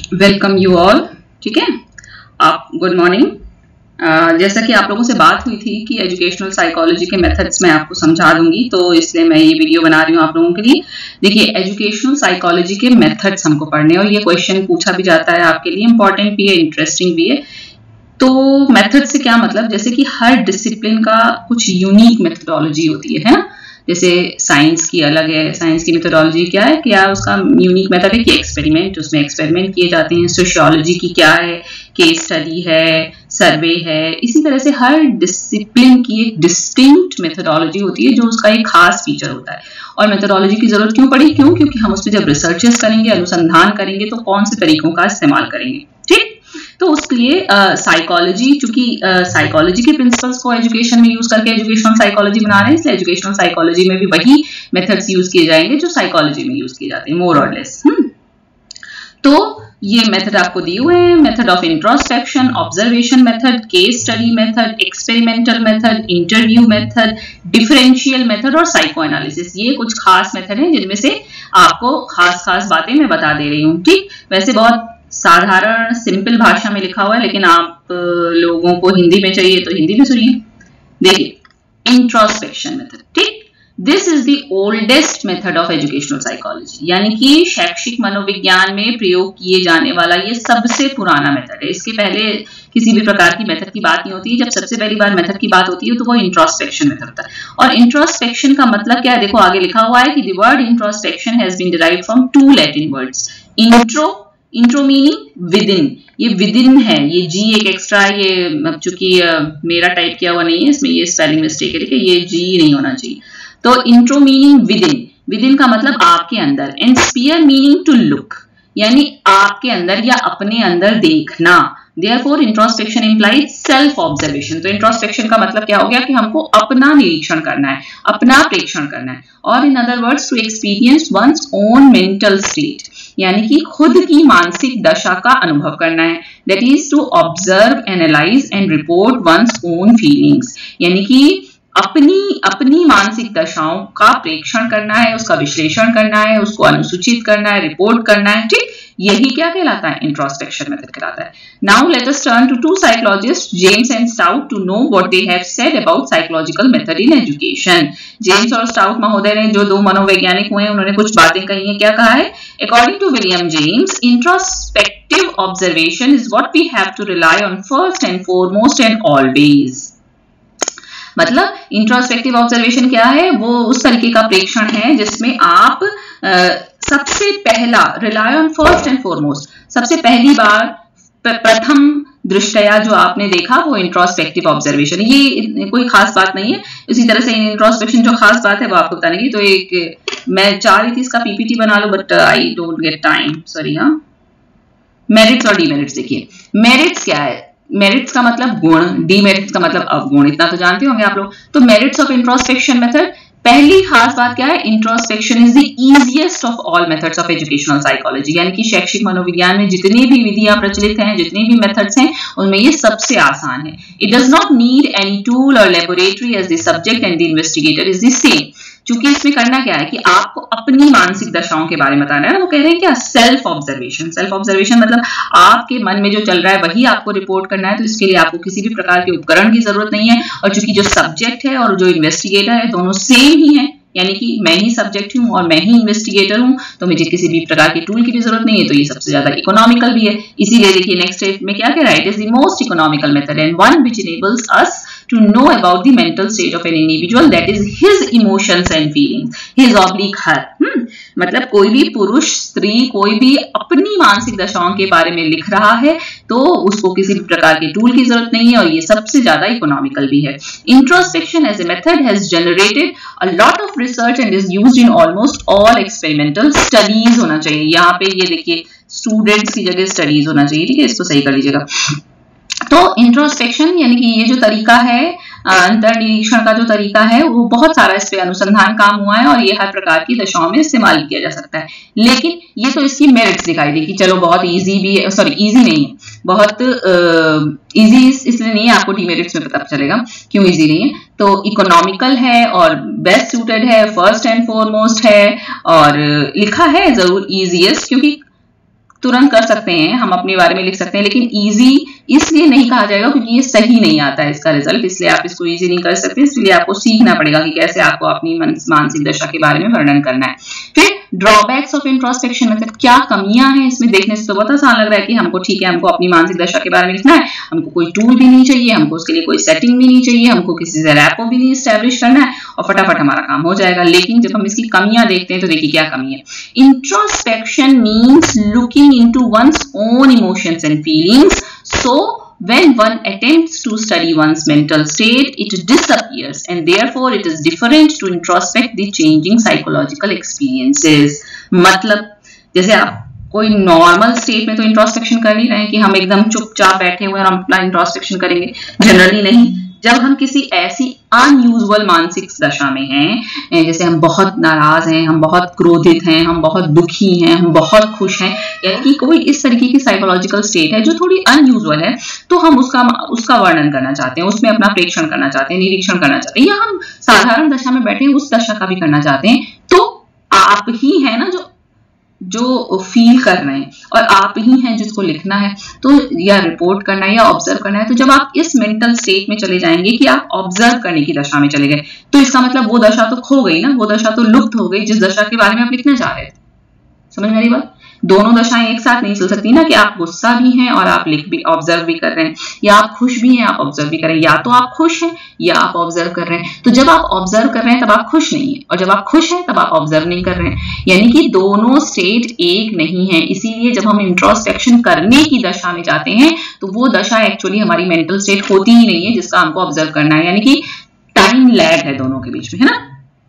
Welcome you all. ठीक है, आप गुड मॉर्निंग। जैसा कि आप लोगों से बात हुई थी कि एजुकेशनल साइकोलॉजी के मेथड्स मैं आपको समझा दूंगी, तो इसलिए मैं ये वीडियो बना रही हूँ आप लोगों के लिए। देखिए, एजुकेशनल साइकोलॉजी के मेथड्स हमको पढ़ने, और ये क्वेश्चन पूछा भी जाता है आपके लिए, इंपॉर्टेंट भी है, इंटरेस्टिंग भी है। तो मेथड से क्या मतलब, जैसे कि हर डिसिप्लिन का कुछ यूनिक मेथडोलॉजी होती है ना। जैसे साइंस की अलग है, साइंस की मेथोडोलॉजी क्या है, क्या उसका यूनिक मेथड है कि एक्सपेरिमेंट, उसमें एक्सपेरिमेंट किए जाते हैं। सोशियोलॉजी की क्या है, केस स्टडी है, सर्वे है। इसी तरह से हर डिसिप्लिन की एक डिस्टिंक्ट मेथोडोलॉजी होती है जो उसका एक खास फीचर होता है। और मेथोडोलॉजी की जरूरत क्यों पड़ी, क्योंकि हम उस पर जब रिसर्चेस करेंगे, अनुसंधान करेंगे, तो कौन से तरीकों का इस्तेमाल करेंगे। ठीक, तो उसके लिए साइकोलॉजी, चूंकि साइकोलॉजी के प्रिंसिपल्स को एजुकेशन में यूज करके एजुकेशनल साइकोलॉजी बना रहे हैं, इसलिए एजुकेशनल साइकोलॉजी में भी वही मेथड्स यूज किए जाएंगे जो साइकोलॉजी में यूज किए जाते हैं, मोर और लेस। तो ये मेथड आपको दिए हुए हैं: method of introspection, observation method, case study method, experimental method, interview method, differential method और साइको एनालिसिस। ये कुछ खास मेथड हैं जिनमें से आपको खास बातें मैं बता दे रही हूँ। ठीक, वैसे बहुत साधारण सिंपल भाषा में लिखा हुआ है, लेकिन आप लोगों को हिंदी में चाहिए तो हिंदी में सुनिए। देखिए, इंट्रोस्पेक्शन मेथड। ठीक, this is the oldest method of educational psychology, यानी कि शैक्षिक मनोविज्ञान में प्रयोग किए जाने वाला ये सबसे पुराना मेथड है। इसके पहले किसी भी प्रकार की मेथड की बात नहीं होती है। जब सबसे पहली बार मेथड की बात होती है तो वो इंट्रोस्पेक्शन मेथड होता है। और इंट्रोस्पेक्शन का मतलब क्या है, देखो आगे लिखा हुआ है कि the word introspection has been derived from two Latin words. Intro meaning within, ये विद इन है, ये जी एक एक्स्ट्रा है। ये चूंकि मेरा टाइप किया हुआ नहीं है, इसमें ये स्पेलिंग मिस्टेक है, ठीक है, ये जी नहीं होना चाहिए। तो इंट्रो मीनिंग विद इन का मतलब आपके अंदर, and spear meaning to look, यानी आपके अंदर या अपने अंदर देखना। Therefore, introspection implies self observation। तो इंट्रोस्पेक्शन का मतलब क्या हो गया कि हमको अपना निरीक्षण करना है, अपना प्रेक्षण करना है। और in other words, to experience one's own mental state, यानी कि खुद की मानसिक दशा का अनुभव करना है। That is to observe, analyse and report one's own feelings, यानी कि अपनी मानसिक दशाओं का प्रेक्षण करना है, उसका विश्लेषण करना है, उसको अनुसूचित करना है, रिपोर्ट करना है। ठीक, यही क्या कहलाता है, इंट्रोस्पेक्शन मेथड कहलाता है। Now let us turn to two psychologist, James and Stout, to know what they have said about psychological method in education. James और स्टाउट महोदय ने, जो दो मनोवैज्ञानिक हुए, उन्होंने कुछ बातें कही हैं। क्या कहा है? According to William James, introspective observation is what we have to rely on first and foremost and always. मतलब इंट्रोस्पेक्टिव ऑब्जर्वेशन क्या है, वो उस तरीके का प्रेक्षण है जिसमें आप सबसे पहला, rely on first and foremost, सबसे पहली बार, प्रथम दृष्टया जो आपने देखा, वो इंट्रोस्पेक्टिव ऑब्जर्वेशन। ये कोई खास बात नहीं है। इसी तरह से इंट्रोस्पेक्शन जो खास बात है वो आपको बताने की। तो एक मैं चाह रही थी इसका पीपीटी बना लो, but I don't get time, sorry. हाँ, मेरिट्स और डीमेरिट्स। देखिए, मेरिट्स क्या है, मेरिट्स का मतलब गुण, डीमेरिट्स का मतलब अवगुण, इतना तो जानते होंगे आप लोग। तो मेरिट्स ऑफ इंट्रोस्पेक्शन मेथड, पहली खास बात क्या है, introspection is the easiest of all methods of educational psychology, यानी कि शैक्षिक मनोविज्ञान में जितनी भी विधियां प्रचलित हैं, जितनी भी मेथड्स हैं, उनमें ये सबसे आसान है। It does not need any tool और laboratory as the subject and the investigator is the same. चूंकि इसमें करना क्या है कि आपको अपनी मानसिक दशाओं के बारे में बताना है। वो कह रहे हैं क्या, सेल्फ ऑब्जर्वेशन। सेल्फ ऑब्जर्वेशन मतलब आपके मन में जो चल रहा है वही आपको रिपोर्ट करना है। तो इसके लिए आपको किसी भी प्रकार के उपकरण की जरूरत नहीं है। और चूंकि जो सब्जेक्ट है और जो इन्वेस्टिगेटर है, दोनों सेम ही है, यानी कि मैं ही सब्जेक्ट हूं और मैं ही इन्वेस्टिगेटर हूं, तो मुझे किसी भी प्रकार की टूल की भी जरूरत नहीं है। तो ये सबसे ज्यादा इकोनॉमिकल भी है। इसीलिए देखिए नेक्स्ट स्टेप में क्या कह रहा है, it is the most economical method and one which enables us to know about the mental state of an individual, that is his emotions and feelings, his oblique her। मतलब कोई भी पुरुष, स्त्री, कोई भी अपनी मानसिक दशाओं के बारे में लिख रहा है तो उसको किसी भी प्रकार के टूल की जरूरत नहीं है, और ये सबसे ज्यादा इकोनॉमिकल भी है। Introspection as a method has generated a lot of research and is used in almost all experimental studies. होना चाहिए यहाँ पे, ये देखिए स्टूडेंट्स की जगह स्टडीज होना चाहिए, ठीक है, इसको सही कर लीजिएगा। तो इंट्रोस्पेक्शन यानी कि ये जो तरीका है, अंतर्निरीक्षण का जो तरीका है, वो बहुत सारा इस पे अनुसंधान काम हुआ है और ये हर प्रकार की दशाओं में इस्तेमाल किया जा सकता है। लेकिन ये तो इसकी मेरिट्स दिखाई दी कि चलो बहुत इजी भी है, सॉरी इजी नहीं है, बहुत इजी इसलिए नहीं है, आपको डीमेरिट्स में पता चलेगा क्यों इजी नहीं है। तो इकोनॉमिकल है और बेस्ट सूटेड है, फर्स्ट एंड फॉरमोस्ट है, और लिखा है जरूर इजीएस्ट, क्योंकि तुरंत कर सकते हैं, हम अपने बारे में लिख सकते हैं, लेकिन इजी इसलिए नहीं कहा जाएगा क्योंकि ये सही नहीं आता है इसका रिजल्ट, इसलिए आप इसको इजी नहीं कर सकते। इसलिए आपको सीखना पड़ेगा कि कैसे आपको अपनी मानसिक दशा के बारे में वर्णन करना है। फिर ड्रॉबैक्स ऑफ इंट्रोस्पेक्शन मेथड, क्या कमियां हैं इसमें? देखने से तो बहुत आसान लग रहा है कि हमको ठीक है, हमको अपनी मानसिक दशा के बारे में लिखना है, हमको कोई टूल भी नहीं चाहिए, हमको उसके लिए कोई सेटिंग भी नहीं चाहिए, हमको किसी से रैपो भी नहीं एस्टैब्लिश करना है और फटाफट हमारा काम हो जाएगा। लेकिन जब हम इसकी कमियां देखते हैं तो देखिए क्या कमी है। Introspection means looking into one's own emotions and feelings, so when one attempts to study one's mental state, it disappears and therefore it is different to introspect the changing psychological experiences. मतलब जैसे आप कोई normal state में तो introspection कर नहीं रहे हैं कि हम एकदम चुपचाप बैठे हुए हैं और हम अपना इंट्रोस्पेक्शन करेंगे, जनरली नहीं। जब हम किसी ऐसी अनयूजुअल मानसिक दशा में हैं, जैसे हम बहुत नाराज हैं, हम बहुत क्रोधित हैं, हम बहुत दुखी हैं, हम बहुत खुश हैं, यानी कि कोई इस तरीके की साइकोलॉजिकल स्टेट है जो थोड़ी अनयूजुअल है, तो हम उसका वर्णन करना चाहते हैं, उसमें अपना प्रेक्षण करना चाहते हैं, निरीक्षण करना चाहते हैं, या हम साधारण दशा में बैठे उस दशा का भी करना चाहते हैं, तो आप ही है ना जो फील कर रहे हैं और आप ही हैं जिसको लिखना है, तो या रिपोर्ट करना है या ऑब्जर्व करना है। तो जब आप इस मेंटल स्टेट में चले जाएंगे कि आप ऑब्जर्व करने की दशा में चले गए, तो इसका मतलब वो दशा तो खो गई ना, वो दशा तो लुप्त हो गई जिस दशा के बारे में आप लिखना चाह रहे थे। समझ मेरी बात? दोनों दशाएं एक साथ नहीं चल सकती ना, कि आप गुस्सा भी हैं और आप लिख भी ऑब्जर्व भी कर रहे हैं, या आप खुश भी हैं आप ऑब्जर्व भी कर रहे हैं, या तो आप खुश हैं या आप ऑब्जर्व कर रहे हैं। तो जब आप ऑब्जर्व कर रहे हैं तब आप खुश नहीं है, और जब आप खुश हैं तब आप ऑब्जर्व नहीं कर रहे हैं, यानी कि दोनों स्टेट एक नहीं है। इसीलिए जब हम इंट्रोस्पेक्शन करने की दशा में जाते हैं तो वो दशा एक्चुअली हमारी मेंटल स्टेट होती ही नहीं है जिसका हमको ऑब्जर्व करना है, यानी कि टाइम लैग है दोनों के बीच में, है ना,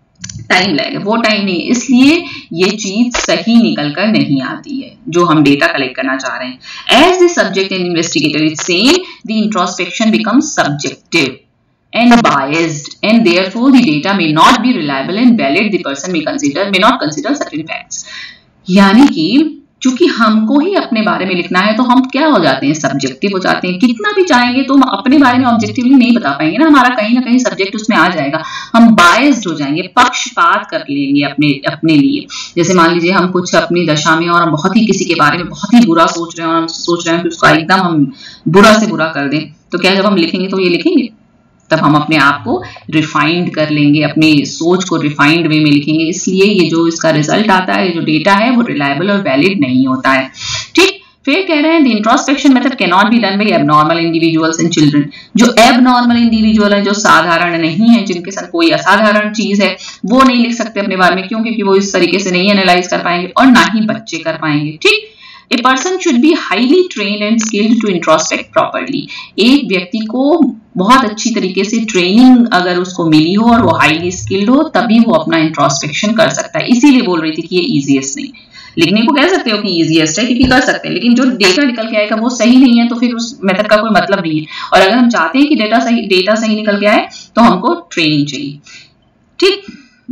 टाइम लैग है, वो टाइम नहीं है। इसलिए ये चीज सही निकल कर नहीं आती है जो हम डेटा कलेक्ट करना चाह रहे हैं। As the subject and investigator is same, the introspection becomes subjective and biased, and therefore the data may not be reliable and valid. The person may not consider certain facts. यानी कि चूंकि हमको ही अपने बारे में लिखना है तो हम क्या हो जाते हैं, सब्जेक्टिव हो जाते हैं। कितना भी चाहेंगे तो हम अपने बारे में ऑब्जेक्टिवली नहीं बता पाएंगे ना, हमारा कहीं ना कहीं सब्जेक्ट उसमें आ जाएगा, हम बायस्ड हो जाएंगे, पक्षपात कर लेंगे अपने लिए। जैसे मान लीजिए हम कुछ अपनी दशा में और हम बहुत ही किसी के बारे में बहुत ही बुरा सोच रहे हैं और हम सोच रहे हैं कि उसका एकदम हम बुरा से बुरा कर दें, तो क्या जब हम लिखेंगे तो ये लिखेंगे? तब हम अपने आप को रिफाइंड कर लेंगे, अपनी सोच को रिफाइंड वे में लिखेंगे। इसलिए ये जो इसका रिजल्ट आता है, जो डेटा है, वो रिलायबल और वैलिड नहीं होता है। ठीक, फिर कह रहे हैं the introspection method can not be done by abnormal individuals and children. जो एबनॉर्मल इंडिविजुअल है, जो साधारण नहीं है, जिनके साथ कोई असाधारण चीज है, वो नहीं लिख सकते अपने बारे में। क्यों? क्योंकि वो इस तरीके से नहीं एनालाइज कर पाएंगे और ना ही बच्चे कर पाएंगे। ठीक, A person should be highly trained and skilled to introspect properly. एक व्यक्ति को बहुत अच्छी तरीके से ट्रेनिंग अगर उसको मिली हो और वो हाईली स्किल्ड हो, तभी वो अपना इंट्रोस्पेक्शन कर सकता है। इसीलिए बोल रही थी कि ये इजीएस्ट नहीं, लिखने को कह सकते हो कि इजीएस्ट है क्योंकि कर सकते हैं, लेकिन जो डेटा निकल के आएगा वो सही नहीं है तो फिर उस मेथड का कोई मतलब नहीं है। और अगर हम चाहते हैं कि डेटा सही निकल के आए तो हमको ट्रेनिंग चाहिए। ठीक,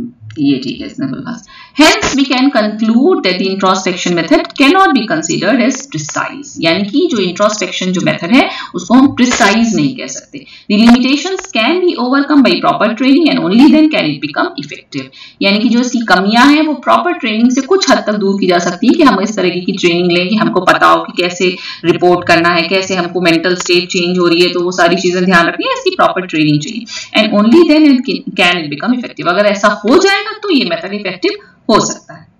ये ठीक है, इसमें कोई खास। Hence, we can conclude that the introspection method cannot be considered as precise. यानी कि जो introspection जो method है उसको हम precise नहीं कह सकते। The limitations can be overcome by proper training and only then can it become effective. यानी कि जो इसकी कमियां हैं वो proper training से कुछ हद तक दूर की जा सकती है, कि हम इस तरह की ट्रेनिंग लें कि हमको पता हो कि कैसे रिपोर्ट करना है, कैसे हमको मेंटल स्टेट चेंज हो रही है, तो वो सारी चीजें ध्यान रखनी है, इसकी प्रॉपर ट्रेनिंग चाहिए। And only then can it become effective. अगर ऐसा हो जाएगा तो ये मेथड इफेक्टिव हो सकता है।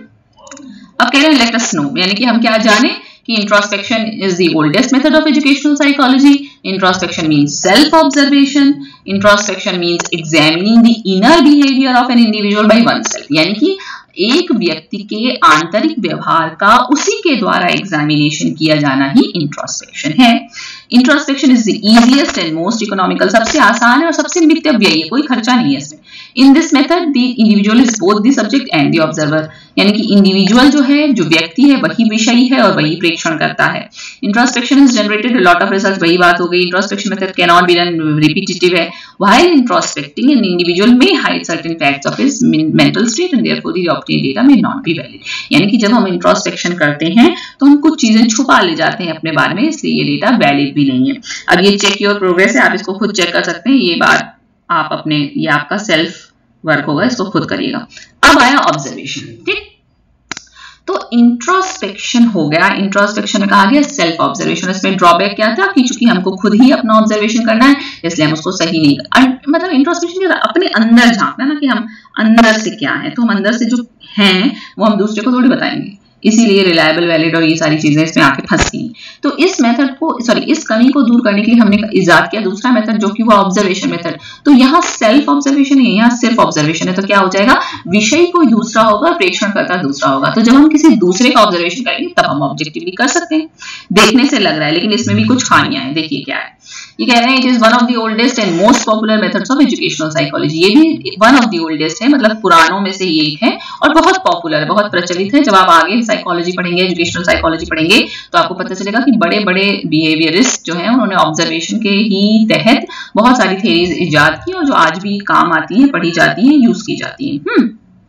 अब कह रहे हैं लेट अस नो, यानी कि हम क्या जाने कि introspection is the oldest method of educational psychology. Introspection means self observation. Introspection means examining the inner behaviour of an individual by oneself, यानी कि एक व्यक्ति के आंतरिक व्यवहार का उसी के द्वारा एग्जामिनेशन किया जाना ही इंट्रोस्पेक्शन है। Introspection is the easiest and most economical, सबसे आसान है और सबसे मितव्ययी है, कोई खर्चा नहीं है इसमें। In this method the individual is both the subject and the observer, यानी कि इंडिविजुअल जो है, जो व्यक्ति है, वही विषयी है और वही प्रेक्षण करता है। Introspection has generated a lot of research, वही बात हो गई। Introspection method can not be done, repetitive है। While introspecting an individual may hide certain facts of his mental state and therefore the obtained data may not be valid. यानी कि जब हम introspection करते हैं तो हम कुछ चीजें छुपा ले जाते हैं अपने बारे में, इसलिए ये डेटा वैलिड भी नहीं है। अब ये चेक योर प्रोग्रेस है, आप इसको खुद चेक कर सकते हैं। ये बात आप अपने, ये आपका सेल्फ वर्क होगा, इसको खुद करिएगा। अब आया ऑब्जर्वेशन। ठीक, तो इंट्रोस्पेक्शन हो गया, इंट्रोस्पेक्शन में कहा गया सेल्फ ऑब्जर्वेशन। इसमें ड्रॉबैक क्या था कि चूंकि हमको खुद ही अपना ऑब्जर्वेशन करना है इसलिए हम उसको सही नहीं मतलब इंट्रोस्पेक्शन अपने अंदर झांकना ना कि हम अंदर से क्या है, तो हम अंदर से जो हैं वो हम दूसरे को थोड़ी बताएंगे, इसीलिए रिलायबल, वैलिड और ये सारी चीजें इसमें आके फंसती हैं। तो इस मेथड को इस कमी को दूर करने के लिए हमने इजाद किया दूसरा मेथड जो कि वो ऑब्जर्वेशन मेथड। तो यहाँ सेल्फ ऑब्जर्वेशन है, यहाँ सिर्फ ऑब्जर्वेशन है, तो क्या हो जाएगा, विषय कोई दूसरा होगा, प्रेक्षणकर्ता दूसरा होगा। तो जब हम किसी दूसरे का ऑब्जर्वेशन करेंगे तब हम ऑब्जेक्टिवली कर सकते हैं। देखने से लग रहा है लेकिन इसमें भी कुछ खामियां हैं, देखिए क्या है। ये कह रहे हैं it is one of the oldest and most popular methods of educational psychology. ये भी वन ऑफ द ओल्डेस्ट है, मतलब पुरानों में से ये एक है और बहुत पॉपुलर है, बहुत प्रचलित है। जब आप आगे साइकोलॉजी पढ़ेंगे, एजुकेशनल साइकोलॉजी पढ़ेंगे तो आपको पता चलेगा कि बड़े बड़े बिहेवियरिस्ट जो हैं उन्होंने ऑब्जर्वेशन के ही तहत बहुत सारी थ्योरीज इजाद की और जो आज भी काम आती हैं, पढ़ी जाती हैं, यूज की जाती हैं।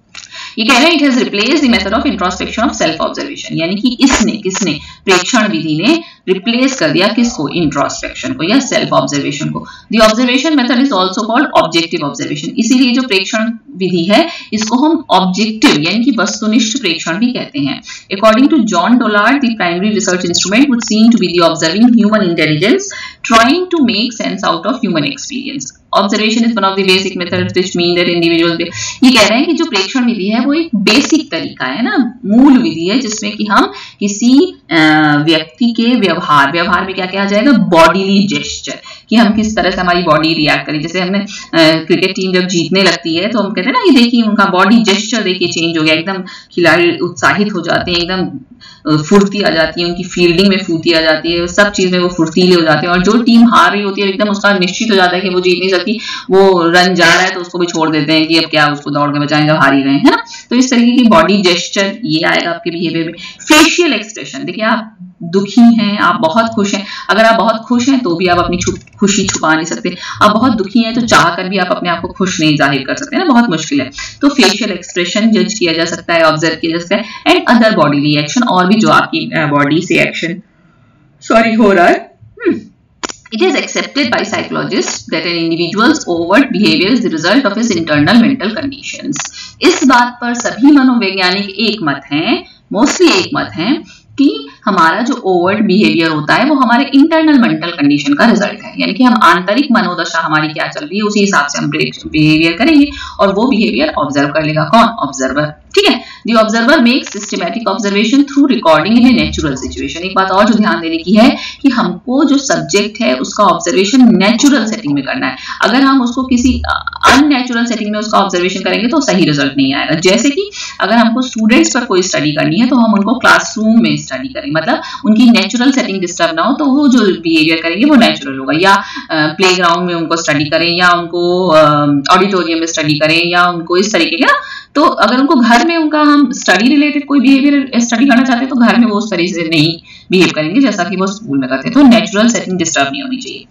ये कह रहे हैं it has replaced the method of introspection of self observation, यानी कि किसने प्रेक्षण विधि ने रिप्लेस कर दिया किसको, इंट्रोस्पेक्शन को या सेल्फ ऑब्जर्वेशन को। The observation method is also called objective observation. इसीलिए जो प्रेक्षण विधि है इसको हम ऑब्जेक्टिव यानी कि वस्तुनिष्ठ प्रेक्षण भी कहते हैं। According to John Dollard, the primary research instrument would seem to be the observing human intelligence trying to make sense out of human experience. Observation is one of the basic methods which mean that individual, ये कह रहे हैं कि जो प्रेक्षण विधि है वो एक बेसिक तरीका है ना, मूल विधि है जिसमें कि हम किसी व्यक्ति के व्यवहार में क्या कहा जाएगा, बॉडीली जेस्चर, कि हम किस तरह से हमारी बॉडी रिएक्ट करी। जैसे हमने क्रिकेट टीम जब जीतने लगती है तो हम कहते हैं ना ये देखिए उनका बॉडी जेस्चर देखिए चेंज हो गया, एकदम खिलाड़ी उत्साहित हो जाते हैं, एकदम फुर्ती आ जाती है, उनकी फील्डिंग में फुर्ती आ जाती है, सब चीज में वो फुर्तीले हो जाते हैं। और जो टीम हार रही होती है एकदम उसका निश्चित हो जाता है कि वो जीत नहीं सकती, वो रन जा रहा है तो उसको भी छोड़ देते हैं कि अब क्या उसको दौड़ के बचाएं जब हार ही रहे हैं, है ना। तो इस तरीके की बॉडी जेस्चर ये आएगा आपके बिहेवियर में। फेशियल एक्सप्रेशन, देखिए आप दुखी हैं, आप बहुत खुश हैं, अगर आप बहुत खुश हैं तो भी आप अपनी खुशी छुपा नहीं सकते, आप बहुत दुखी हैं तो चाह कर भी आप अपने आप को खुश नहीं जाहिर कर सकते ना, बहुत मुश्किल है। तो फेशियल एक्सप्रेशन जज किया जा सकता है, ऑब्जर्व किया जा सकता है, एंड अदर बॉडी रिएक्शन, और भी जो आपकी बॉडी से एक्शन हो रहा है। It is accepted by psychologists that an individual's overt behavior is the result of his internal mental conditions. इस बात पर सभी मनोवैज्ञानिक एक मत हैं, मोस्टली एक मत हैं कि हमारा जो ओवर्ट बिहेवियर होता है वो हमारे इंटरनल मेंटल कंडीशन का रिजल्ट है, यानी कि हम आंतरिक मनोदशा हमारी क्या चल रही है उसी हिसाब से हम बिहेवियर करेंगे और वो बिहेवियर ऑब्जर्व कर लेगा कौन, ऑब्जर्वर। ठीक है, the observer makes systematic observation through recording in a natural situation. एक बात और जो ध्यान देने की है कि हमको जो सब्जेक्ट है उसका ऑब्जर्वेशन नेचुरल सेटिंग में करना है। अगर हम उसको किसी अननेचुरल सेटिंग में उसका ऑब्जर्वेशन करेंगे तो सही रिजल्ट नहीं आएगा। जैसे कि अगर हमको स्टूडेंट्स पर कोई स्टडी करनी है तो हम उनको क्लासरूम में स्टडी करें, मतलब उनकी नेचुरल सेटिंग डिस्टर्ब ना हो तो वो जो बिहेवियर करेंगे वो नेचुरल होगा। या प्लेग्राउंड में उनको स्टडी करें या उनको ऑडिटोरियम में स्टडी करें या उनको इस तरीके के ना, तो अगर उनको घर में उनका हम स्टडी रिलेटेड कोई बिहेवियर स्टडी करना चाहते हैं तो घर में वो उस तरीके से नहीं बिहेव करेंगे जैसा कि वो स्कूल में करते हैं। तो नेचुरल सेटिंग डिस्टर्ब नहीं होनी चाहिए।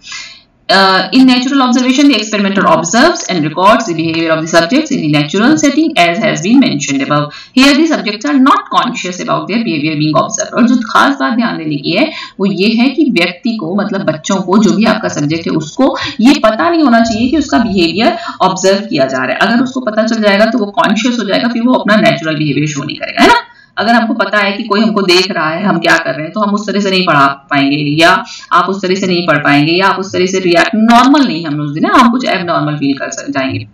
In natural observation, the experimenter observes and records the behavior of the subjects in the natural setting as has been mentioned above. Here the subjects are not conscious about their behavior being observed. और जो खास बात ध्यान देने की है वो ये है कि व्यक्ति को, मतलब बच्चों को, जो भी आपका सब्जेक्ट है उसको ये पता नहीं होना चाहिए कि उसका बिहेवियर ऑब्जर्व किया जा रहा है। अगर उसको पता चल जाएगा तो वो कॉन्शियस हो जाएगा, फिर वो अपना नेचुरल बिहेवियर शो नहीं करेगा, है ना। अगर हमको पता है कि कोई हमको देख रहा है हम क्या कर रहे हैं तो हम उस तरह से नहीं पढ़ा पाएंगे, या आप उस तरह से नहीं पढ़ पाएंगे, या आप उस तरह से रिएक्ट नॉर्मल नहीं हम उस दिन हम कुछ एबनॉर्मल फील कर जाएंगे।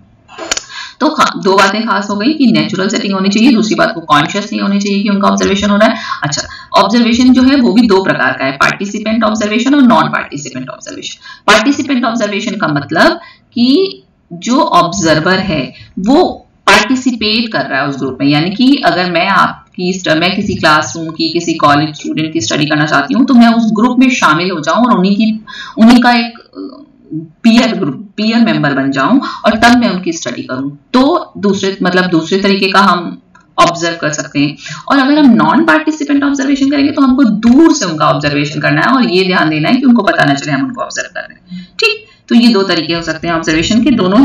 तो दो बातें खास हो गई कि नेचुरल सेटिंग होनी चाहिए, दूसरी बात को कॉन्शियस नहीं होनी चाहिए कि उनका ऑब्जर्वेशन हो रहा है। अच्छा, ऑब्जर्वेशन जो है वो भी दो प्रकार का है, पार्टिसिपेंट ऑब्जर्वेशन और non participant observation. Participant observation का मतलब कि जो ऑब्जर्वर है वो पार्टिसिपेट कर रहा है उस ग्रुप में, यानी कि अगर मैं किसी क्लासरूम की, किसी कॉलेज स्टूडेंट की स्टडी करना चाहती हूँ तो मैं उस ग्रुप में शामिल हो जाऊं और उन्हीं का एक पीयर मेंबर बन जाऊं और तब मैं उनकी स्टडी करूं। तो दूसरे तरीके का हम ऑब्जर्व कर सकते हैं। और अगर हम नॉन पार्टिसिपेंट ऑब्जर्वेशन करेंगे तो हमको दूर से उनका ऑब्जर्वेशन करना है और ये ध्यान देना है कि उनको पता न चले हम उनको ऑब्जर्व कर रहे हैं। ठीक, तो ये दो तरीके हो सकते हैं ऑब्जर्वेशन के। दोनों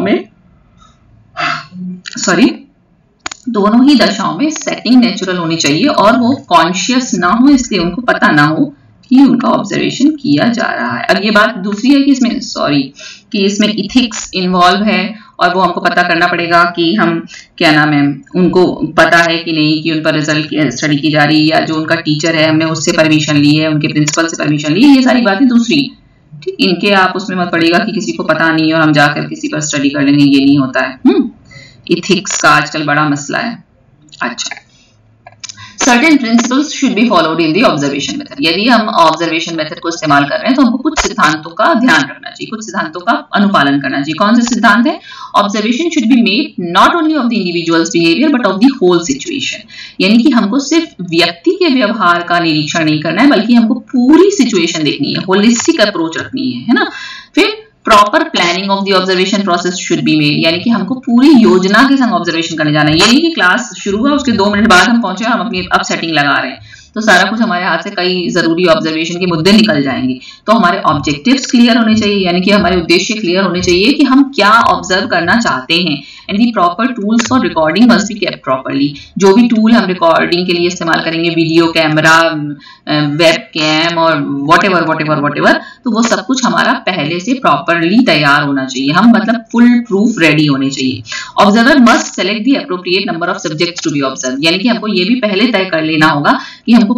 ही दशाओं में सेटिंग नेचुरल होनी चाहिए और वो कॉन्शियस ना हो, इसलिए उनको पता ना हो कि उनका ऑब्जर्वेशन किया जा रहा है। अब ये बात दूसरी है कि इसमें इथिक्स इन्वॉल्व है और वो हमको पता करना पड़ेगा कि हम क्या नाम है उनको पता है कि नहीं कि उन पर रिजल्ट स्टडी की जा रही है, या जो उनका टीचर है हमने उससे परमिशन ली है, उनके प्रिंसिपल से परमिशन ली है, ये सारी बातें दूसरी। ठीक, इनके आप उसमें मत पड़ेगा कि किसी को पता नहीं है और हम जाकर किसी पर स्टडी कर लेंगे, ये नहीं होता है। इथिक्स का आजकल बड़ा मसला है। अच्छा, certain principles should be followed in the observation method. यदि हम ऑब्जर्वेशन मेथड को इस्तेमाल कर रहे हैं तो हमको कुछ सिद्धांतों का ध्यान रखना चाहिए, कुछ सिद्धांतों का अनुपालन करना चाहिए। कौन से सिद्धांत है? Observation should be made not only of the individual's behaviour but of the whole situation. यानी कि हमको सिर्फ व्यक्ति के व्यवहार का निरीक्षण नहीं करना है, बल्कि हमको पूरी सिचुएशन देखनी है, होलिस्टिक अप्रोच रखनी है ना। फिर proper planning of the observation process should be made, यानी कि हमको पूरी योजना के संग ऑब्जर्वेशन करने जाना है। ये नहीं कि क्लास शुरू हुआ उसके 2 मिनट बाद हम पहुंचे और हम अपनी अब सेटिंग लगा रहे हैं, तो सारा कुछ हमारे हाथ से कई जरूरी ऑब्जर्वेशन के मुद्दे निकल जाएंगे। तो हमारे ऑब्जेक्टिव्स क्लियर होने चाहिए, यानी कि हमारे उद्देश्य क्लियर होने चाहिए कि हम क्या ऑब्जर्व करना चाहते हैं। And the proper tools for recording must be kept properly. जो भी टूल हम रिकॉर्डिंग के लिए इस्तेमाल करेंगे, वीडियो कैमरा, वेब कैम और व्हाटएवर, तो वो सब कुछ हमारा पहले से प्रॉपरली तैयार होना चाहिए। हम मतलब फुल प्रूफ रेडी होने चाहिए। Observer must select the appropriate number of subjects to be observe, यानी कि हमको ये भी पहले तय कर लेना होगा कि हमको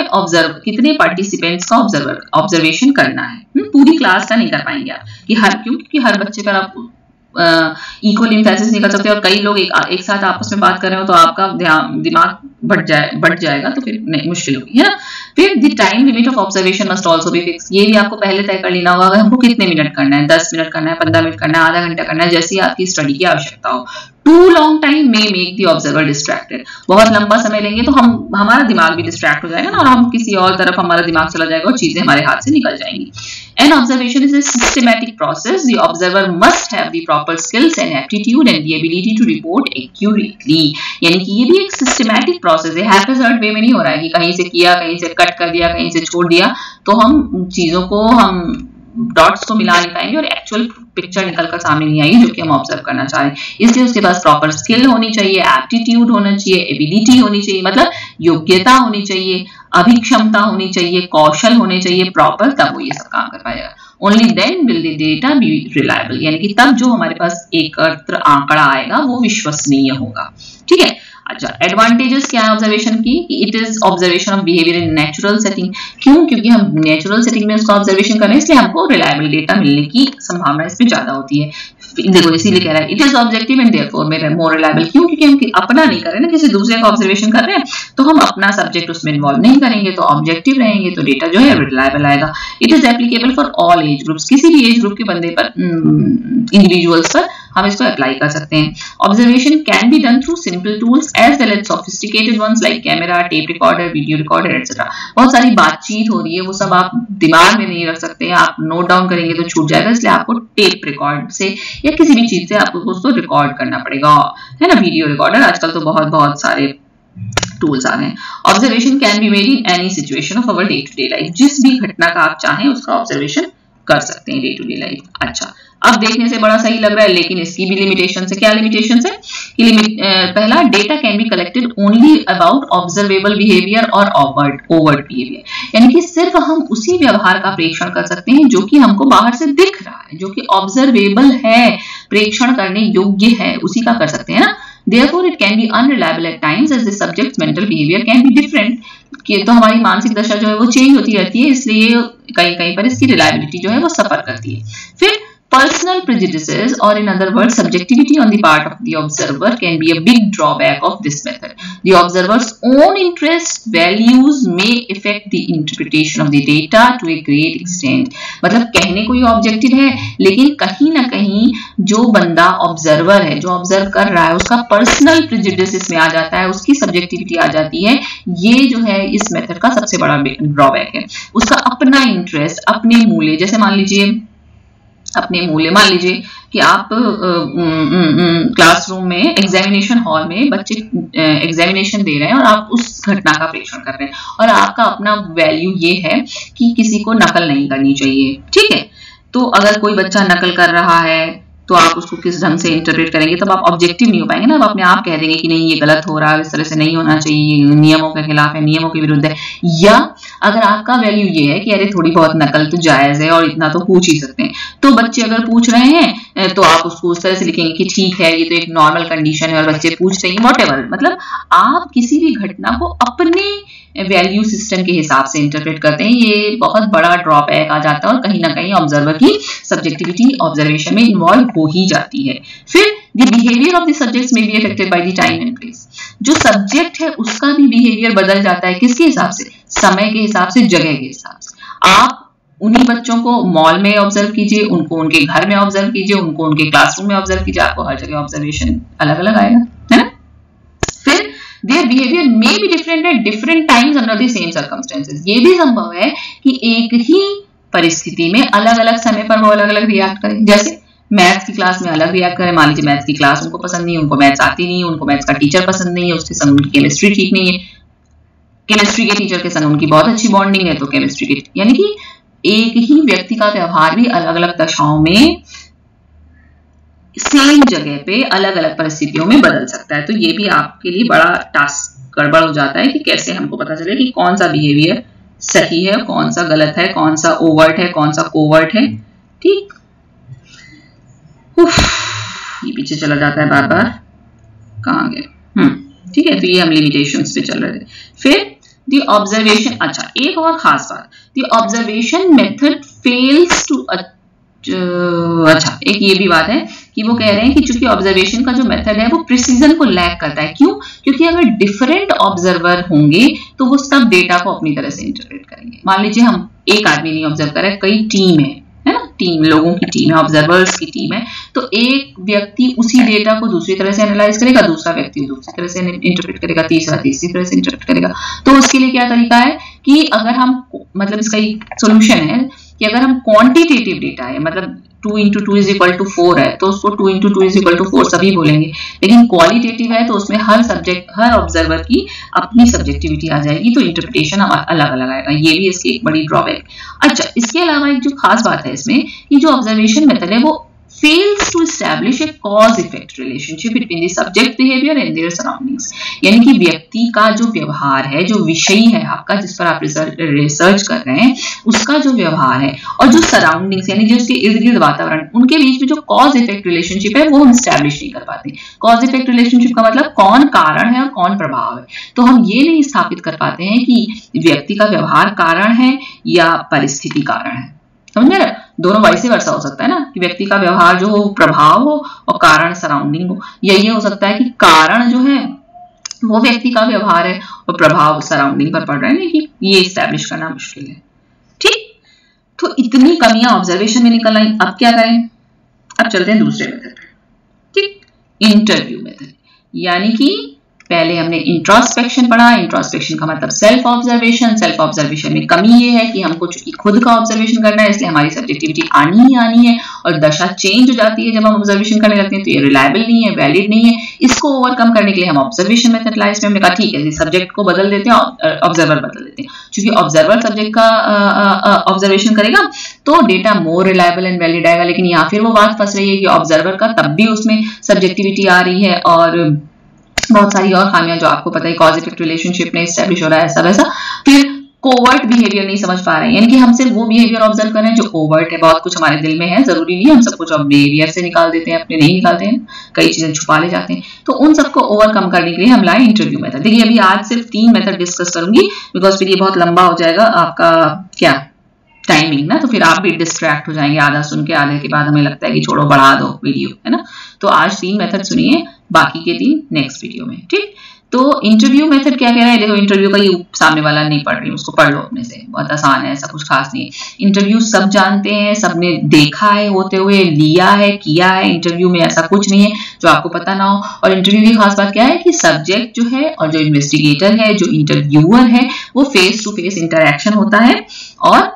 कितने पार्टिसिपेंट्स का ऑब्जर्वेशन करना है। पूरी क्लास का नहीं कर पाएंगे आप कि क्योंकि हर बच्चे पर आप इक्वल एम्फेसिस नहीं कर सकते, और कई लोग एक साथ आपस में बात कर रहे हो तो आपका दिमाग बढ़ जाएगा, तो फिर नहीं, मुश्किल होगी, है ना। फिर the time limit of observation must also be fix. ये भी आपको पहले तय कर लेना होगा हमको कितने मिनट करना है, 10 मिनट करना है, 15 मिनट करना है, आधा घंटा करना है, जैसी आपकी स्टडी की आवश्यकता हो। Too long time may make the observer distracted. बहुत लंबा समय लेंगे तो हमारा दिमाग भी डिस्ट्रैक्ट हो जाएगा ना, और हम किसी और तरफ हमारा दिमाग चला जाएगा और चीजें हमारे हाथ से निकल जाएंगी। An observation is a systematic process. The observer must have the proper skills and aptitude and the ability to report accurately. यानी कि ये भी एक सिस्टमैटिक प्रोसेस है, हैप्पी वे में नहीं हो रहा है कि कहीं से किया, कहीं से कट कर दिया, कहीं से छोड़ दिया, तो हम चीजों को हम डॉट्स को मिला नहीं पाएंगे और एक्चुअल पिक्चर निकलकर सामने नहीं आएगी जो कि हम ऑब्जर्व करना चाह रहे हैं। इसलिए उसके पास प्रॉपर स्किल होनी चाहिए, एप्टीट्यूड होना चाहिए, एबिलिटी होनी चाहिए, मतलब योग्यता होनी चाहिए, अभिक्षमता होनी चाहिए, कौशल होने चाहिए प्रॉपर, तब वो ये सब काम कर पाएगा। Only then will the data be reliable, यानी कि तब जो हमारे पास एकत्र आंकड़ा आएगा वो विश्वसनीय होगा। ठीक है। अच्छा, एडवांटेजेस क्या है ऑब्जर्वेशन की? It is observation of behaviour in natural setting. क्यों? क्योंकि हम नेचुरल सेटिंग में उसका ऑब्जर्वेशन कर रहे हैं, इसलिए हमको रिलायबल डेटा मिलने की संभावना इसमें ज्यादा होती है। देखो इसीलिए कह रहा है it is objective and therefore more reliable. क्यों? क्योंकि हम अपना नहीं कर रहे ना, किसी दूसरे का ऑब्जर्वेशन कर रहे हैं, तो हम अपना सब्जेक्ट उसमें इन्वॉल्व नहीं करेंगे, तो ऑब्जेक्टिव रहेंगे, तो डेटा जो है रिलायबल आएगा। It is applicable for all age groups. किसी भी एज ग्रुप के बंदे पर, इंडिविजुअल्स पर हम इसको अप्लाई कर सकते हैं। Observation can be done through simple tools as well as sophisticated ones like camera, tape recorder, video recorder etcetera. बहुत सारी बातचीत हो रही है, वो सब आप दिमाग में नहीं रख सकते, आप नोट डाउन करेंगे तो छूट जाएगा, इसलिए आपको टेप रिकॉर्ड से या किसी भी चीज से आपको उसको रिकॉर्ड करना पड़ेगा, है ना। वीडियो रिकॉर्डर आजकल तो बहुत सारे टूल्स आ गए। Observation can be made in any situation of our day to day life. जिस भी घटना का आप चाहें उसका ऑब्जर्वेशन कर सकते हैं डे टू डे लाइफ। अच्छा, अब देखने से बड़ा सही लग रहा है, लेकिन इसकी भी लिमिटेशन है। क्या लिमिटेशन है? पहला, data can be collected only about observable behaviour और ओवर्ट बिहेवियर, यानी कि सिर्फ हम उसी व्यवहार का प्रेक्षण कर सकते हैं जो कि हमको बाहर से दिख रहा है, जो कि ऑब्जर्वेबल है, प्रेक्षण करने योग्य है, उसी का कर सकते हैं ना। Therefore, it can be unreliable at times as the subject's mental behavior can be different. कि तो हमारी मानसिक दशा जो है वो चेंज होती रहती है, इसलिए कहीं पर इसकी रिलायबिलिटी जो है वो सफर करती है। फिर personal prejudices, or in other words subjectivity on the part of the observer, can be a big drawback of this method. The observer's own interests, values may affect the interpretation of the data to a great extent. मतलब कहने को ही objective है, लेकिन कहीं ना कहीं जो बंदा ऑब्जर्वर है, जो ऑब्जर्व कर रहा है, उसका पर्सनल प्रेजुडिस इसमें आ जाता है, उसकी सब्जेक्टिविटी आ जाती है। ये जो है इस मेथड का सबसे बड़ा ड्रॉबैक है। उसका अपना इंटरेस्ट, अपने मूल्य, जैसे मान लीजिए कि आप क्लासरूम में, एग्जामिनेशन हॉल में बच्चे एग्जामिनेशन दे रहे हैं और आप उस घटना का प्रेक्षण कर रहे हैं, और आपका अपना वैल्यू ये है कि किसी को नकल नहीं करनी चाहिए। ठीक है, तो अगर कोई बच्चा नकल कर रहा है तो आप उसको किस ढंग से इंटरप्रेट करेंगे, तब आप ऑब्जेक्टिव नहीं हो पाएंगे ना। आप अपने आप कह देंगे कि नहीं, ये गलत हो रहा है, इस तरह से नहीं होना चाहिए, नियमों के खिलाफ है, नियमों के विरुद्ध है। या अगर आपका वैल्यू ये है कि अरे थोड़ी बहुत नकल तो जायज है और इतना तो पूछ ही सकते हैं, तो बच्चे अगर पूछ रहे हैं तो आप उसको उस तरह से लिखेंगे कि ठीक है, ये तो एक नॉर्मल कंडीशन है और बच्चे पूछ रहे हैं, व्हाटएवर। मतलब आप किसी भी घटना को अपने वैल्यू सिस्टम के हिसाब से इंटरप्रेट करते हैं। ये बहुत बड़ा ड्रॉबैक आ जाता है और कहीं ना कहीं ऑब्जर्वर की सब्जेक्टिविटी ऑब्जर्वेशन में इन्वॉल्व हो ही जाती है। फिर the behaviour of the subjects may be affected by the time and place. जो सब्जेक्ट है उसका भी बिहेवियर बदल जाता है, किसके हिसाब से? समय के हिसाब से, जगह के हिसाब से। आप उन्हीं बच्चों को मॉल में ऑब्जर्व कीजिए, उनको उनके घर में ऑब्जर्व कीजिए, उनको उनके क्लासरूम में ऑब्जर्व कीजिए, आपको हर जगह ऑब्जर्वेशन अलग अलग आएगा, है ना। फिर their behavior may be different at different times under the same circumstances। ये भी संभव है कि एक ही परिस्थिति में अलग अलग समय पर वो अलग अलग रिएक्ट करें। जैसे मैथ्स की क्लास में अलग रिएक्ट करें, मान लीजिए मैथ्स की क्लास उनको पसंद नहीं है, उनको मैथ्स आती नहीं है, उनको मैथ्स का टीचर पसंद नहीं है, उसके संग उनकी केमिस्ट्री ठीक नहीं है, केमिस्ट्री के टीचर के संग उनकी बहुत अच्छी बॉन्डिंग है, तो केमिस्ट्री की, यानी कि एक ही व्यक्ति का व्यवहार भी अलग अलग दशाओं में सेम जगह पे अलग अलग परिस्थितियों में बदल सकता है। तो ये भी आपके लिए बड़ा टास्क गड़बड़ हो जाता है कि कैसे हमको पता चले कि कौन सा बिहेवियर सही है, कौन सा गलत है, कौन सा ओवर्ट है, कौन सा कोवर्ट है। ठीक, ये पीछे चला जाता है बार बार, कहाँ गए? ठीक है, तो ये हम लिमिटेशंस पे चल रहे थे। फिर द ऑब्जर्वेशन, अच्छा एक और खास बात, the observation method fails to, अच्छा एक ये भी बात है कि वो कह रहे हैं कि चूंकि ऑब्जर्वेशन का जो मेथड है वो प्रिसीजन को लैक करता है। क्यों? क्योंकि अगर डिफरेंट ऑब्जर्वर होंगे तो वो सब डेटा को अपनी तरह से इंटरप्रेट करेंगे। मान लीजिए हम एक आदमी नहीं ऑब्जर्व कर रहे, कई टीम है ना, टीम लोगों की टीम है, ऑब्जर्वर्स की टीम है, तो एक व्यक्ति उसी डेटा को दूसरी तरह से एनालाइज करेगा, दूसरा व्यक्ति दूसरी तरह से इंटरप्रेट करेगा, तीसरा तीसरी तरह से इंटरप्रेट करेगा। तो उसके लिए क्या तरीका है कि अगर हम, मतलब इसका एक सोल्यूशन है कि अगर हम क्वांटिटेटिव डेटा है, मतलब 2 × 2 = 4 है, तो उसको 2 × 2 = 4 सभी बोलेंगे। लेकिन क्वालिटेटिव है तो उसमें हर सब्जेक्ट, हर ऑब्जर्वर की अपनी सब्जेक्टिविटी आ जाएगी, तो इंटरप्रिटेशन अलग अलग आएगा। ये भी इसकी एक बड़ी ड्रॉबैक। अच्छा, इसके अलावा एक जो खास बात है इसमें, कि जो ऑब्जर्वेशन मेथड है वो fails to establish a cause-effect relationship between the subject behavior and their surroundings। यानी कि व्यक्ति का जो व्यवहार है, जो विषय है आपका जिस पर आप रिसर्च कर रहे हैं, उसका जो व्यवहार है और जो सराउंडिंग्स यानी जो उसके इर्द गिर्द वातावरण, उनके बीच में जो कॉज इफेक्ट रिलेशनशिप है वो हम स्टैब्लिश नहीं कर पाते। कॉज इफेक्ट रिलेशनशिप का मतलब कौन कारण है और कौन प्रभाव है। तो हम ये नहीं स्थापित कर पाते हैं कि व्यक्ति का व्यवहार कारण है या परिस्थिति कारण है। समझ में? दोनों वैसे वर्षा हो सकता है ना, कि व्यक्ति का व्यवहार जो हो प्रभाव हो और कारण सराउंडिंग हो, या ये हो सकता है कि कारण जो है वो व्यक्ति का व्यवहार है और प्रभाव सराउंडिंग पर पड़ रहा है, कि ये इस्टेब्लिश करना मुश्किल है। ठीक, तो इतनी कमियां ऑब्जर्वेशन में निकल आई। अब क्या करें? अब चलते हैं दूसरे मेथड पे। ठीक, इंटरव्यू मेथड। यानी कि पहले हमने इंट्रोस्पेक्शन पढ़ा। इंट्रोस्पेक्शन का मतलब सेल्फ ऑब्जर्वेशन। सेल्फ ऑब्जर्वेशन में कमी ये है कि हमको चूंकि खुद का ऑब्जर्वेशन करना है, इसलिए हमारी सब्जेक्टिविटी आनी ही आनी है और दशा चेंज हो जाती है जब हम ऑब्जर्वेशन करने लगते हैं, तो ये रिलायबल नहीं है, वैलिड नहीं है। इसको ओवरकम करने के लिए हम ऑब्जर्वेशन मेथड लाइज में हमने कहा ठीक है, सब्जेक्ट को बदल देते हैं, ऑब्जर्वर बदल देते हैं। चूंकि ऑब्जर्वर सब्जेक्ट का ऑब्जर्वेशन करेगा तो data more reliable and valid आएगा। लेकिन यहाँ फिर वो बात फंस रही है कि ऑब्जर्वर का तब भी उसमें सब्जेक्टिविटी आ रही है और बहुत सारी और खामियां जो आपको पता है, कॉज इफेक्ट रिलेशनशिप में एस्टैब्लिश हो रहा है ऐसा वैसा। फिर कोवर्ट बिहेवियर नहीं समझ पा रहे हैं, यानी कि हम सिर्फ वो बिहेवियर ऑब्जर्व कर रहे हैं जो कोवर्ट है। बहुत कुछ हमारे दिल में है, जरूरी नहीं है हम सब कुछ बिहेवियर से निकाल देते हैं, अपने नहीं निकालते हैं, कई चीजें छुपा ले जाते हैं। तो उन सबको ओवरकम करने के लिए हम लाए इंटरव्यू मेथड। देखिए अभी आज सिर्फ 3 मेथड डिस्कस करूंगी, बिकॉज फिर ये बहुत लंबा हो जाएगा आपका क्या टाइमिंग ना, तो फिर आप भी डिस्ट्रैक्ट हो जाएंगे। आधा सुन के आधे के बाद हमें लगता है कि छोड़ो बढ़ा दो वीडियो, है ना। तो आज 3 मेथड सुनिए, बाकी के 3 नेक्स्ट वीडियो में। ठीक, तो इंटरव्यू मेथड क्या कह रहा है? देखो इंटरव्यू का ये सामने वाला नहीं पढ़ रही हूँ, उसको पढ़ लो अपने से, बहुत आसान है, ऐसा कुछ खास नहीं है। इंटरव्यू सब जानते हैं, सबने देखा है होते हुए, लिया है, किया है। इंटरव्यू में ऐसा कुछ नहीं है जो आपको पता ना हो। और इंटरव्यू की खास बात क्या है कि सब्जेक्ट जो है और जो इन्वेस्टिगेटर है, जो इंटरव्यूअर है, वो फेस टू फेस इंटरेक्शन होता है और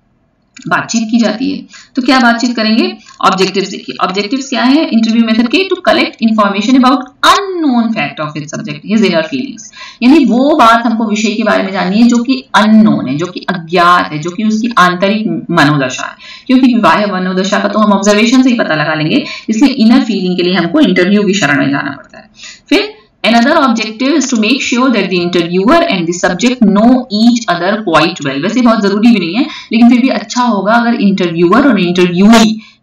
बातचीत की जाती है। तो क्या बातचीत करेंगे? ऑब्जेक्टिव्स देखिए। ऑब्जेक्टिव्स क्या है इंटरव्यू मेथड के? To collect information about unknown fact of his subject, his inner feelings. यानी वो बात हमको विषय के बारे में जाननी है जो कि अननोन है, जो कि अज्ञात है, जो कि उसकी आंतरिक मनोदशा है। क्योंकि बाह्य मनोदशा का तो हम ऑब्जर्वेशन से ही पता लगा लेंगे, इसलिए इनर फीलिंग के लिए हमको इंटरव्यू की शरण में जाना पड़ता है। फिर another objective is to make sure that the interviewer and the subject know each other quite well। वैसे बहुत जरूरी भी नहीं है, लेकिन फिर भी अच्छा होगा अगर इंटरव्यूअर और इंटरव्यूई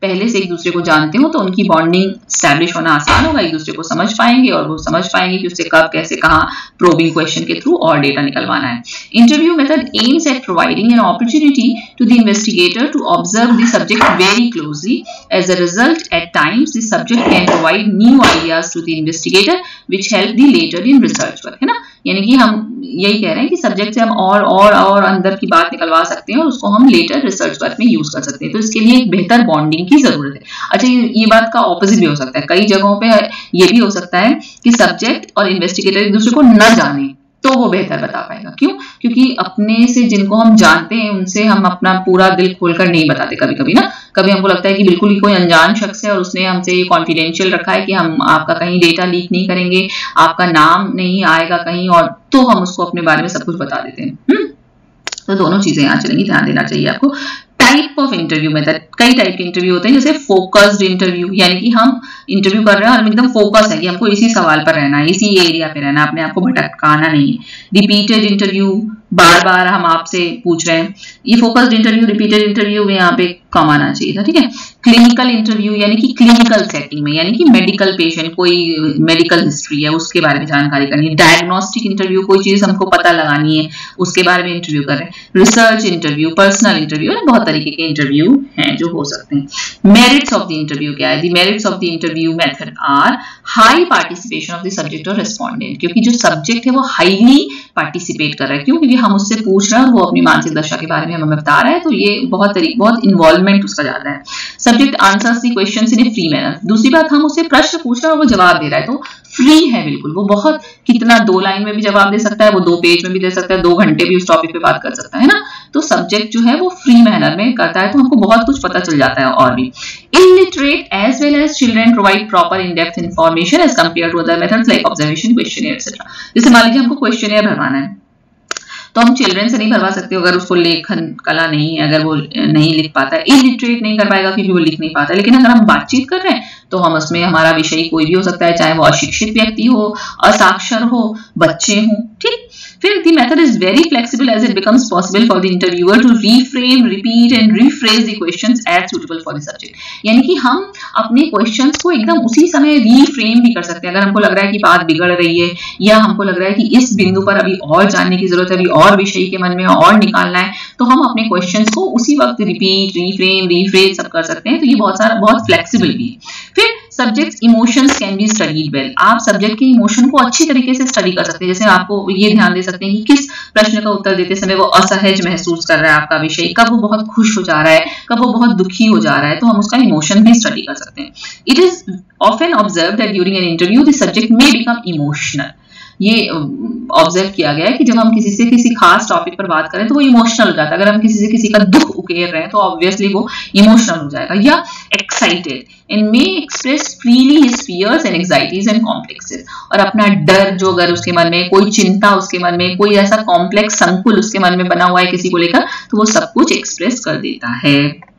पहले से एक दूसरे को जानते हो तो उनकी बॉन्डिंग स्टैब्लिश होना आसान होगा, एक दूसरे को समझ पाएंगे और वो समझ पाएंगे कि उससे कब कैसे कहाँ प्रोबिंग क्वेश्चन के थ्रू और डेटा निकलवाना है। Interview method aims at providing an opportunity to the investigator to observe the subject very closely. As a result at times the subject can provide new ideas to the investigator which help the latter in research work, है ना। यानी कि हम यही कह रहे हैं कि सब्जेक्ट से हम और अंदर की बात निकलवा सकते हैं और उसको हम लेटर रिसर्च वर्क में यूज कर सकते हैं। तो इसके लिए एक बेहतर बॉन्डिंग की जरूरत है। अच्छा, ये बात का ऑपोजिट भी हो सकता है, कई जगहों पे ये भी हो सकता है कि सब्जेक्ट और इन्वेस्टिगेटर एक दूसरे को न जाने तो वो बेहतर बता पाएगा। क्यों? क्योंकि अपने से जिनको हम जानते हैं उनसे हम अपना पूरा दिल खोलकर नहीं बताते कभी कभी ना। कभी हमको लगता है कि बिल्कुल ही कोई अनजान शख्स है और उसने हमसे ये कॉन्फिडेंशियल रखा है कि हम आपका कहीं डेटा लीक नहीं करेंगे, आपका नाम नहीं आएगा कहीं, और तो हम उसको अपने बारे में सब कुछ बता देते हैं। तो दोनों चीजें यहाँ चलेंगी, ध्यान देना चाहिए आपको। टाइप ऑफ इंटरव्यू मेथड, कई टाइप के इंटरव्यू होते हैं, जैसे फोकस्ड इंटरव्यू, यानी कि हम इंटरव्यू कर रहे हैं और हम एकदम फोकस है कि हमको इसी सवाल पर रहना है, इसी एरिया पे रहना, अपने आप को भटकाना नहीं है। रिपीटेड इंटरव्यू, बार बार हम आपसे पूछ रहे हैं, ये फोकस्ड इंटरव्यू, रिपीटेड इंटरव्यू में यहाँ पे कम आना चाहिए था, ठीक है। क्लिनिकल इंटरव्यू, यानी कि क्लिनिकल सेटिंग में, यानी कि मेडिकल पेशेंट, कोई मेडिकल हिस्ट्री है उसके बारे में जानकारी करनी है। डायग्नोस्टिक इंटरव्यू, कोई चीज हमको पता लगानी है उसके बारे में इंटरव्यू कर रहे हैं। रिसर्च इंटरव्यू, पर्सनल इंटरव्यू, बहुत तरीके के इंटरव्यू हैं जो हो सकते हैं। मेरिट्स ऑफ द इंटरव्यू क्या है? The merits of the interview method are high participation of the subject और रेस्पोंडेंट, क्योंकि जो सब्जेक्ट है वो हाईली पार्टिसिपेट कर रहा है। क्यों? क्योंकि हम उससे पूछ रहे हैं और वो अपनी मानसिक दशा के बारे में हमें बता रहा है, तो ये बहुत इन्वॉल्वमेंट उसका ज्यादा है। Subject answers the questions in a free manner, दूसरी बात हम उससे प्रश्न पूछ रहे हैं और वो जवाब दे रहा है, तो फ्री है बिल्कुल। वो बहुत कितना 2 लाइन में भी जवाब दे सकता है, वो 2 पेज में भी दे सकता है, 2 घंटे भी उस टॉपिक पे बात कर सकता है ना। तो सब्जेक्ट जो है वो फ्री मैनर में करता है, तो हमको बहुत कुछ पता चल जाता है। और भी illiterate as well as children provide proper in depth information as compare to other methods like observation, questionnaire etcetera. जैसे मान लीजिए हमको क्वेश्चनियर भरवाना है, तो हम चिल्ड्रन से नहीं भरवा सकते अगर उसको लेखन कला नहीं है, अगर वो नहीं लिख पाता है, इलिटरेट नहीं कर पाएगा क्योंकि वो लिख नहीं पाता है। लेकिन अगर हम बातचीत कर रहे हैं तो हम उसमें, हमारा विषय कोई भी हो सकता है, चाहे वो अशिक्षित व्यक्ति हो, असाक्षर हो, बच्चे हों, ठीक। फिर the method is very flexible as it becomes possible for the interviewer to reframe, repeat and rephrase the questions as suitable for the subject। यानी कि हम अपने क्वेश्चंस को एकदम उसी समय रीफ्रेम भी कर सकते हैं। अगर हमको लग रहा है कि बात बिगड़ रही है या हमको लग रहा है कि इस बिंदु पर अभी और जानने की जरूरत है, अभी और विषय के मन में और निकालना है, तो हम अपने क्वेश्चंस को उसी वक्त रिपीट, रीफ्रेम, रीफ्रेज सब कर सकते हैं। तो ये बहुत फ्लेक्सिबल भी है। फिर subject's emotions can be studied well, आप सब्जेक्ट के इमोशन को अच्छी तरीके से स्टडी कर सकते हैं। जैसे आपको ये ध्यान दे सकते हैं कि किस प्रश्न का उत्तर देते समय वो असहज महसूस कर रहा है आपका विषय, कब वो बहुत खुश हो जा रहा है, कब वो बहुत दुखी हो जा रहा है, तो हम उसका इमोशन भी स्टडी कर सकते हैं। It is often observe that during an interview the subject may become emotional. ये ऑब्जर्व किया गया है कि जब हम किसी से किसी खास टॉपिक पर बात करें तो वो इमोशनल हो जाता है। अगर हम किसी से किसी का दुख उकेर रहे हैं तो ऑब्वियसली वो इमोशनल हो जाएगा। या excited and may express freely his fears and anxieties and complexes, और अपना डर जो अगर उसके मन में, कोई चिंता उसके मन में, कोई ऐसा कॉम्प्लेक्स संकुल उसके मन में बना हुआ है किसी को लेकर, तो वो सब कुछ एक्सप्रेस कर देता है।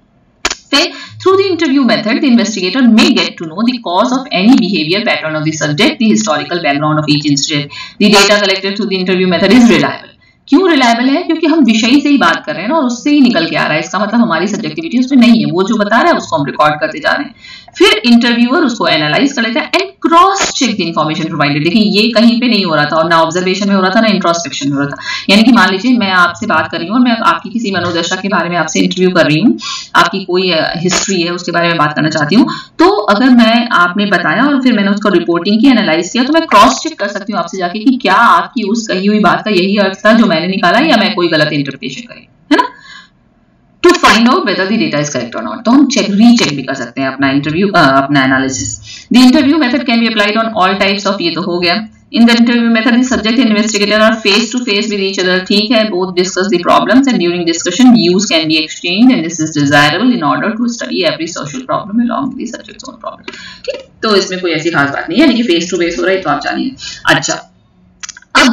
Through the interview method, the investigator may get to know the cause of any behavior pattern of the subject, the historical background of each incident. The data collected through the interview method is reliable. क्यों reliable है? क्योंकि हम विषय से ही बात कर रहे हैं ना, और उससे ही निकल के आ रहा है। इसका मतलब हमारी सब्जेक्टिविटी उसमें नहीं है, वो जो बता रहा है उसको हम रिकॉर्ड करते जा रहे हैं। फिर इंटरव्यूअर उसको एनालाइज कर लेता है and cross check the information provided. देखिए ये कहीं पे नहीं हो रहा था, और ना ऑब्जर्वेशन में हो रहा था, ना इंट्रोस्पेक्शन में हो रहा था। यानी कि मान लीजिए मैं आपसे बात कर रही हूँ और मैं आपकी किसी मनोदशा के बारे में आपसे इंटरव्यू कर रही हूँ, आपकी कोई हिस्ट्री है उसके बारे में बात करना चाहती हूँ, तो अगर मैं आपने बताया और फिर मैंने उसको रिपोर्टिंग की, एनालाइज किया, तो मैं क्रॉस चेक कर सकती हूँ आपसे जाके कि क्या आपकी उस कही हुई बात का यही अर्थ था जो मैंने निकाला, या मैं कोई गलत इंटरप्रिटेशन करें, है ना। To find out whether the data is correct और नॉट, तो हम रीचेक भी कर सकते हैं अपना इंटरव्यू, अपना analysis. The interview method can be applied on all types of, ये तो हो गया। In the interview method, the subject and investigator are face to face with each other. ठीक है, both discuss the problems and during discussion views can be exchanged, and this is desirable in order to study every social problem along with the subject's own problem. ठीक, तो इसमें कोई ऐसी खास बात नहीं है, यानी कि face to face हो रहा है तो आप जानिए। अच्छा, अब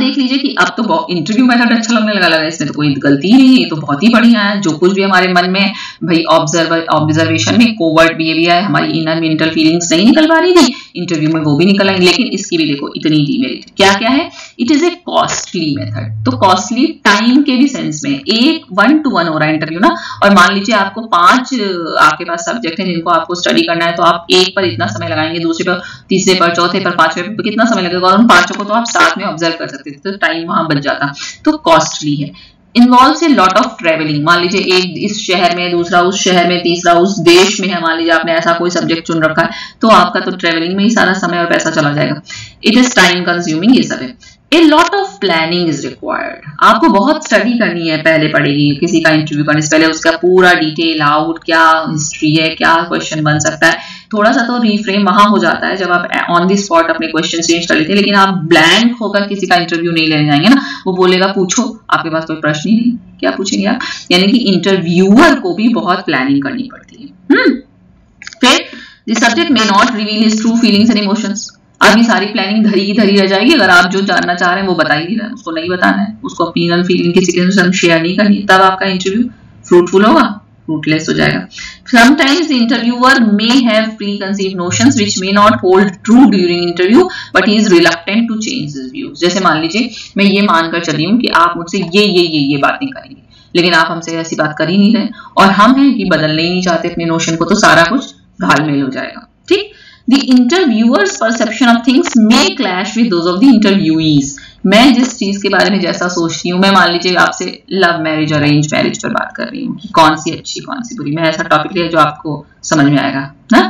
देख लीजिए कि अब तो इंटरव्यू मेथड अच्छा लगने लगा इसमें तो कोई गलती ही नहीं है, तो बहुत ही बढ़िया है। जो कुछ भी हमारे मन में भाई ऑब्जर्वेशन में कोवर्ट बिहेवियर है, हमारी इनर मेंटल फीलिंग्स नहीं निकल पा रही थी, इंटरव्यू में वो भी निकल आएंगे। लेकिन इसकी भी देखो इतनी डीमेरिट क्या क्या है, it is a costly method. तो कॉस्टली टाइम के भी सेंस में, एक 1 to 1 हो रहा है इंटरव्यू ना, और मान लीजिए आपको 5 आपके पास सब्जेक्ट है जिनको आपको स्टडी करना है, तो आप एक पर इतना समय लगाएंगे, दूसरे पर, तीसरे पर, चौथे पर, पांचवे पर कितना समय लगेगा, और उन 5 को तो आप साथ में ऑब्जर्व कर सकते थे, तो टाइम वहां बच जाता। तो कॉस्टली है। इन्वॉल्व से लॉट ऑफ ट्रेवलिंग, मान लीजिए एक इस शहर में, दूसरा उस शहर में, तीसरा उस देश में है, मान लीजिए आपने ऐसा कोई सब्जेक्ट चुन रखा है, तो आपका तो ट्रेवलिंग में ही सारा समय और पैसा चला जाएगा। इट इज टाइम कंज्यूमिंग, ये सब है। A lot of planning is required. आपको बहुत स्टडी करनी है, पहले पड़ेगी किसी का इंटरव्यू करने से पहले, उसका पूरा डिटेल आउट, क्या हिस्ट्री है, क्या क्वेश्चन बन सकता है। थोड़ा सा तो रिफ्रेम वहां हो जाता है जब आप ऑन द स्पॉट अपने क्वेश्चन चेंज कर लेते हैं, लेकिन आप ब्लैंक होकर किसी का इंटरव्यू नहीं लेने जाएंगे ना, वो बोलेगा पूछो, आपके पास कोई प्रश्न ही नहीं, क्या पूछेंगे आप। यानी कि इंटरव्यूअर को भी बहुत प्लानिंग करनी पड़ती है। फिर the subject may not reveal his true feelings and emotions. आपकी सारी प्लानिंग धरी की धरी रह जाएगी अगर आप जो जानना चाह रहे हैं वो बता ही नहीं रहे, उसको नहीं बताना है, उसको अपनी इनर फीलिंग किसी के साथ शेयर नहीं करनी, तब आपका इंटरव्यू फ्रूटफुल होगा, फ्रूटलेस हो जाएगा। Sometimes the interviewer may have preconceived notions which may not hold true during interview, but he is reluctant to change his views. जैसे मान लीजिए मैं ये मानकर चली हूँ कि आप मुझसे ये बातें करेंगे, लेकिन आप हमसे ऐसी बात कर ही नहीं रहे, और हम हैं कि बदलने ही नहीं चाहते अपने नोशन को, तो सारा कुछ घालमेल हो जाएगा। ठीक। The interviewer's perception of things may clash with those of the interviewees. मैं जिस चीज के बारे में जैसा सोचती हूँ, मैं मान लीजिए आपसे लव मैरिज और अरेंज मैरिज पर बात कर रही हूँ कि कौन सी अच्छी कौन सी बुरी, मैं ऐसा टॉपिक लिया जो आपको समझ में आएगा ना।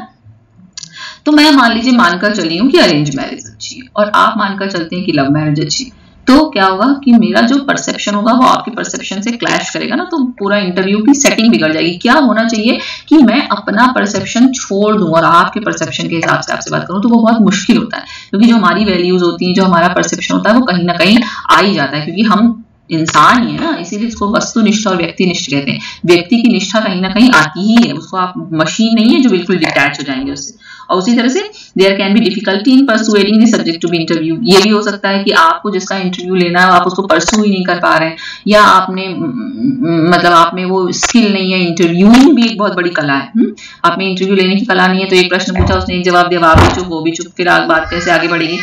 तो मैं मान लीजिए मानकर चली हूँ कि अरेंज मैरिज अच्छी है, और आप मानकर चलते हैं कि लव मैरिज अच्छी है, तो क्या होगा कि मेरा जो परसेप्शन होगा वो आपके परसेप्शन से क्लैश करेगा ना, तो पूरा इंटरव्यू की सेटिंग बिगड़ जाएगी। क्या होना चाहिए कि मैं अपना परसेप्शन छोड़ दूं और आपके परसेप्शन के हिसाब से आपसे बात करूं, तो वो बहुत मुश्किल होता है, क्योंकि जो हमारी वैल्यूज होती हैं, जो हमारा परसेप्शन होता है, वो कहीं ना कहीं आ ही जाता है, क्योंकि हम इंसान ही है ना, इसीलिए इसको वस्तुनिष्ठ और व्यक्तिनिष्ठ कहते हैं। व्यक्ति की निष्ठा कहीं ना कहीं आती ही है, उसको आप मशीन नहीं है जो बिल्कुल डिटैच हो जाएंगे उससे। और उसी तरह से there can be difficulty in persuading the subject to be interview. ये भी हो सकता है कि आपको जिसका इंटरव्यू लेना है आप उसको परसू ही नहीं कर पा रहे हैं, या आपने मतलब आप में वो स्किल नहीं है। इंटरव्यूइंग भी एक बहुत बड़ी कला है। आप में इंटरव्यू लेने की कला नहीं है, तो एक प्रश्न पूछा, उसने एक जवाब दिया, आप भी चुप, वो भी चुप, फिर बात कैसे आगे बढ़ेगी।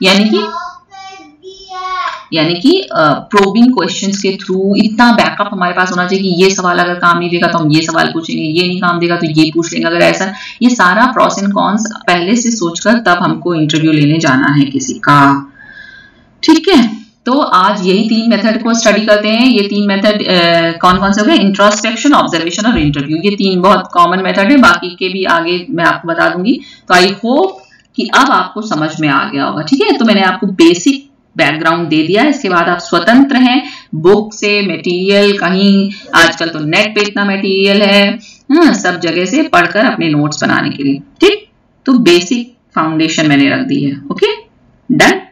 यानी कि प्रोबिंग क्वेश्चंस के थ्रू इतना बैकअप हमारे पास होना चाहिए कि ये सवाल अगर काम नहीं देगा तो हम ये सवाल पूछेंगे, ये नहीं काम देगा तो ये पूछ लेंगे। अगर ऐसा ये सारा प्रॉस एंड कॉन्स पहले से सोचकर तब हमको इंटरव्यू लेने जाना है किसी का। ठीक है, तो आज यही 3 मेथड को स्टडी करते हैं। ये 3 मेथड कौन कौन से हो गए? इंट्रोस्पेक्शन, ऑब्जर्वेशन और इंटरव्यू। ये 3 बहुत कॉमन मेथड है, बाकी के भी आगे मैं आपको बता दूंगी। तो आई होप कि अब आपको समझ में आ गया होगा। ठीक है, तो मैंने आपको बेसिक बैकग्राउंड दे दिया है। इसके बाद आप स्वतंत्र हैं बुक से, मटेरियल कहीं, आजकल तो नेट पे इतना मटेरियल है, सब जगह से पढ़कर अपने नोट्स बनाने के लिए। ठीक, तो बेसिक फाउंडेशन मैंने रख दी है। Okay, done.